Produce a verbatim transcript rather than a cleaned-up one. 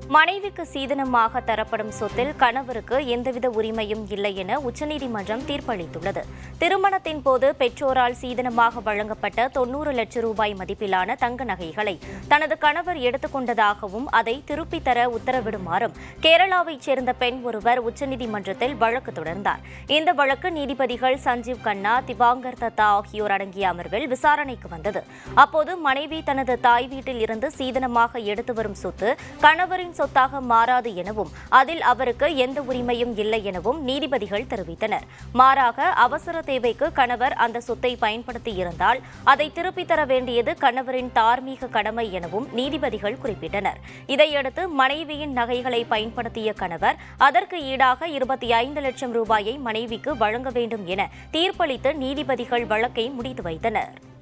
மனைவிக்கு சீதனமாக தரப்படும் சொத்தில் கணவருக்கு எந்தவித உரிமையும் இல்லை என உச்சநீதிமன்றம் தீர்ப்பளித்துள்ளது. திருமணத்தின் போது பெற்றோரால் சீதனமாக வழங்கப்பட்ட தொன்னூறு லட்சம் ரூபாய் மதிப்பிலான தங்க நகைகளை தனது கணவர் எடுத்துக் கொண்டதாகவும் அதை திருப்பித் தர உத்தரவிடுமாறும் கேரளாவைச் சேர்ந்த பெண் ஒருவர் உச்சநீதிமன்றத்தில் வழக்கு தொடர்ந்தார். இந்த வழக்கு நீதிபதிகள் சஞ்சீவ் கண்ணா, திவாங்கர் தத்தா ஆகியோர் அடங்கிய அமர்வில் விசாரணைக்கு வந்தது. அப்போது மனைவி தனது தாய் வீட்டில் இருந்து சீதனமாக எடுத்து வரும் சொத்து கணவரின் சொத்தாக மாறாது எனவும் அதில் அவருக்கு எந்த உரிமையும் இல்லை எனவும் நீதிபதிகள் தெரிவித்தனர். மாறாக அவசர தேவைக்கு கணவர் அந்த சொத்தை பயன்படுத்தி இருந்தால் அதை திருப்பித் தர வேண்டியது கணவரின் தார்மீக கடமை எனவும் நீதிபதிகள் குறிப்பிட்டனர். இதையடுத்து மனைவியின் நகைகளை பயன்படுத்திய கணவர் அதற்கு ஈடாக இருபத்தி ஐந்து லட்சம் ரூபாயை மனைவிக்கு வழங்க வேண்டும் என தீர்ப்பளித்து நீதிபதிகள் வழக்கை முடித்து வைத்தனர்.